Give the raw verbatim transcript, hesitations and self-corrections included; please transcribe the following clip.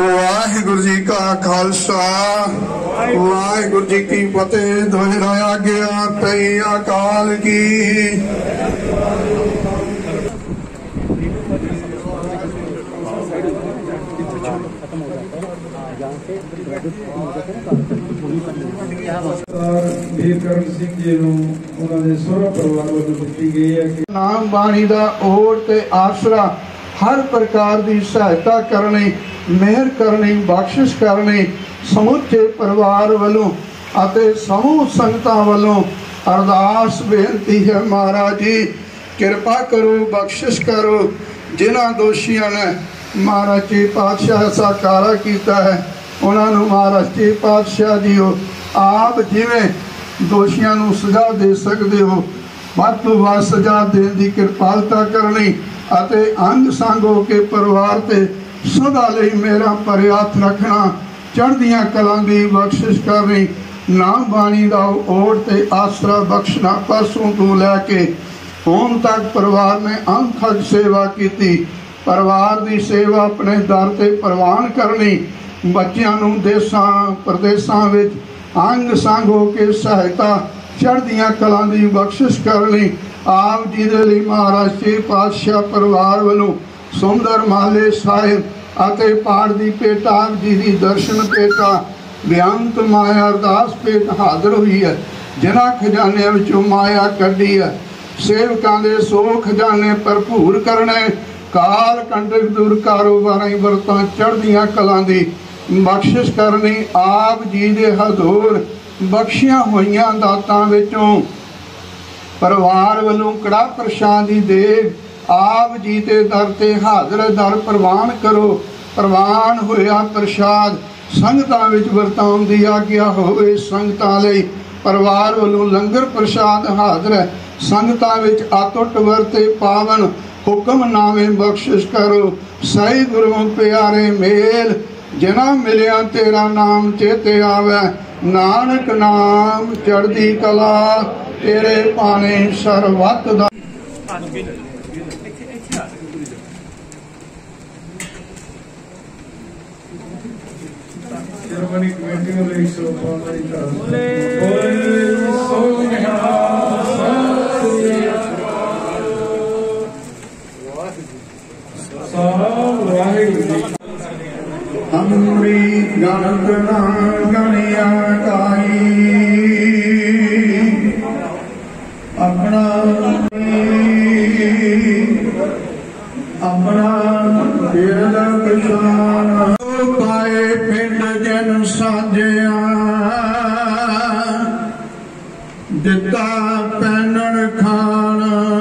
वाहिगुरु जी का खालसा वाहिगुरु जी की फतेह। दोहराया गया तई अकाल की। नाम बाणी दा ओट ते आसरा हर प्रकार की सहायता करनी, मेहर करनी, बख्शिश करनी समुचे परिवार वालों अते समूह संगतां वालों अरदास बेनती है। महाराज जी कृपा करो, बख्शिश करो। जिन्हां दोषियों ने महाराज जी पातशाह ऐसा कारा किया है उन्होंने महाराज जी पातशाह जी हो आप जिवें दोषियों को सजा दे सकते हो वध तो वध सजा देने की कृपालता करनी अते अंग संग हो के परिवार ते सदा लई मेरा पर हथ रखना, चढ़दियां कलां दी बख्शिश करनी, नाम बाणी दा ओट ते आसरा बख्शना। परसों तो लैके हुण तक परिवार ने अनथक सेवा की। परिवार की सेवा अपने दर ते प्रवान करनी, बच्चों नूं देसां प्रदेसां विच अंग संग हो के सहायता, चढ़दियां कलां दी बख्शिश करनी। आप जी दे लई महाराज जी पातशाह परिवार वालों सुंदर माले साहिब अते पाठ दी भेंट आप जी दी दर्शन भेंटा बेअंत माया अरदास भेंट हाजिर हुई है। जिन्हां खजाने विचों माया कढ़ी है सेवकां दे सो खजाने भरपूर करने, काल कंटक दूर कारोबारी वरतां चढ़दियां कलां दी बख्शिश करनी। आप जी दे हजूर बख्शियां होइयां दातां विचों परिवार वालों कड़ा प्रशादी दे आप जी ते दर ते हाजिर दर प्रवान करो। प्रवान होया प्रसाद संगतां विच वरताउण दी आग्या होवे। संगतां लई परिवार वालों लंगर प्रसाद हाजिर है। संगतां विच अतुट वरते पावन हुक्म नामे बख्शिश करो। सही गुरुओं प्यारे मेल जिना मिलिया तेरा नाम चेते आवे, नानक नाम चढ़दी कला तेरे पाने सरवत दा। हमरी गणतना गणिया काई अपना अपना बिरद पछान पाए पिंड जन साजिया दिता पैनन खान